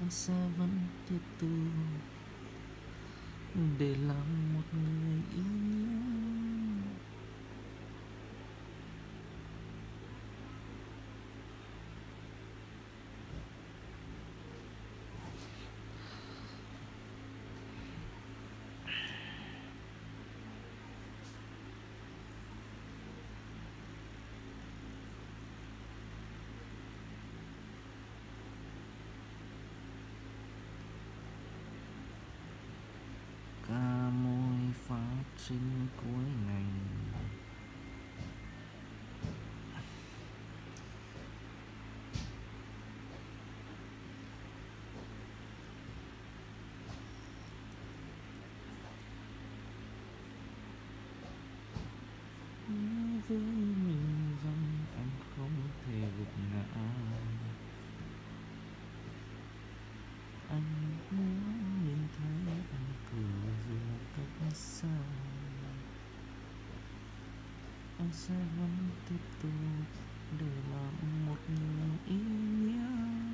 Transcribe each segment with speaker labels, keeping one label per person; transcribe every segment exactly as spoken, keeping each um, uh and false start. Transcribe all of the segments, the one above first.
Speaker 1: anh sẽ vẫn tiếp tục để làm một người ý nghĩa. Ca môi phát sinh cuối ngày, nói với mình rằng anh không thể gục ngã. Anh muốn nhìn thấy anh cười dù là cách xa. Anh sẽ vẫn tiếp tục để làm một người ý nghĩa.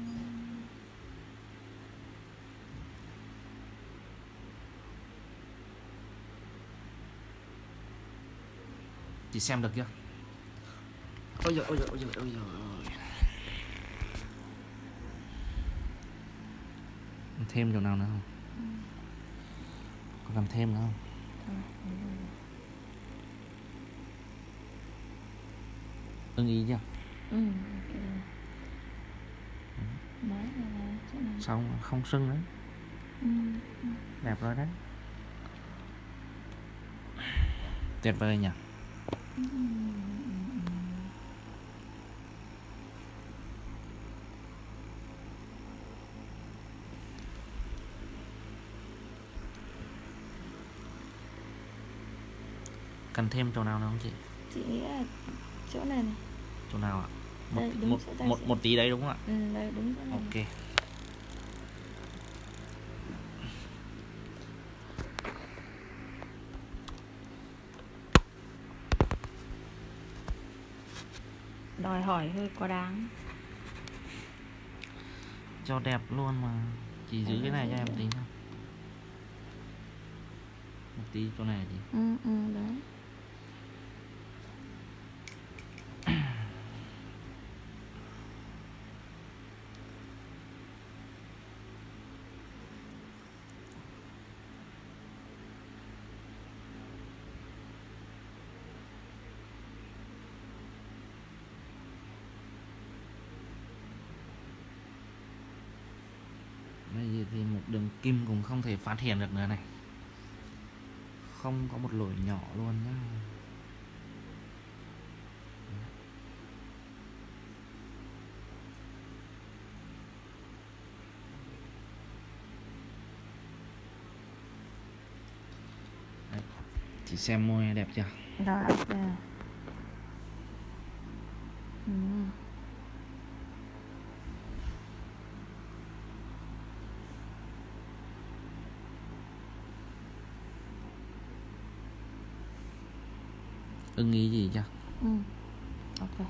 Speaker 1: Chị xem được chưa? Ôi giời, ôi giời, ôi giời, ôi giời. Thêm chỗ nào nữa không? Ừ. Có làm thêm nữa không? Ừ. Ưng ý chưa?
Speaker 2: Ừ. Đấy là chỗ nào?
Speaker 1: Xong không sưng đấy.
Speaker 2: Ừ.
Speaker 1: Đẹp rồi đấy. Tuyệt vời nhỉ?
Speaker 2: Ừ.
Speaker 1: Cần thêm chỗ nào nữa không chị?
Speaker 2: Chị nghĩ là chỗ này này.
Speaker 1: Chỗ nào ạ? Một,
Speaker 2: Đây,
Speaker 1: một, một, một tí đấy đúng không ạ?
Speaker 2: Ừ, đây đúng chỗ này.
Speaker 1: Ok.
Speaker 2: Này. Đòi hỏi hơi quá đáng.
Speaker 1: Cho đẹp luôn mà. Chị giữ cái này cho em tí nào. Một tí chỗ này chị.
Speaker 2: Ừ, ừ, đấy.
Speaker 1: Bây giờ thì một đường kim cũng không thể phát hiện được nữa này. Không có một lỗi nhỏ luôn nhá. Đấy. Chị xem môi đẹp chưa?
Speaker 2: Rồi, ok. Ừ.
Speaker 1: Ưng ý gì chưa?
Speaker 2: Ừ. Ok.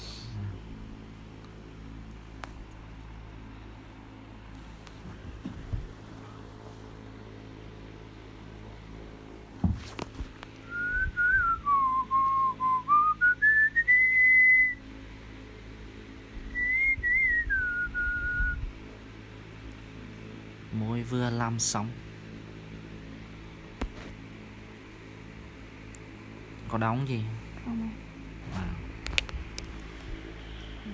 Speaker 1: Môi vừa làm xong. Có đóng gì?
Speaker 2: Không.
Speaker 1: À. Ừ.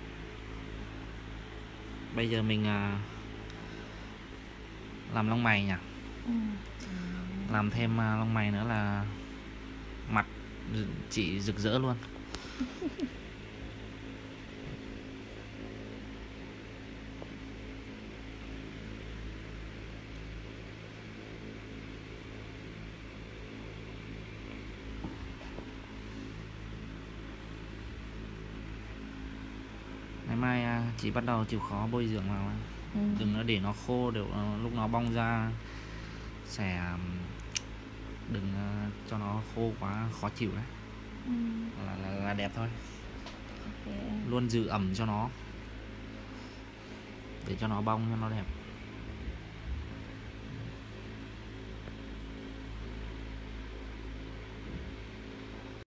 Speaker 1: Bây giờ mình à, làm lông mày nhỉ?
Speaker 2: Ừ.
Speaker 1: Làm thêm à, lông mày nữa là mặt chị rực rỡ luôn. Ngày mai chị bắt đầu chịu khó bôi dưỡng vào. Ừ. Đừng nó để nó khô, để lúc nó bong ra sẽ đừng cho nó khô quá khó chịu đấy. Ừ. là, là, là đẹp thôi. Okay. Luôn giữ ẩm cho nó. để cho nó bong cho nó đẹp.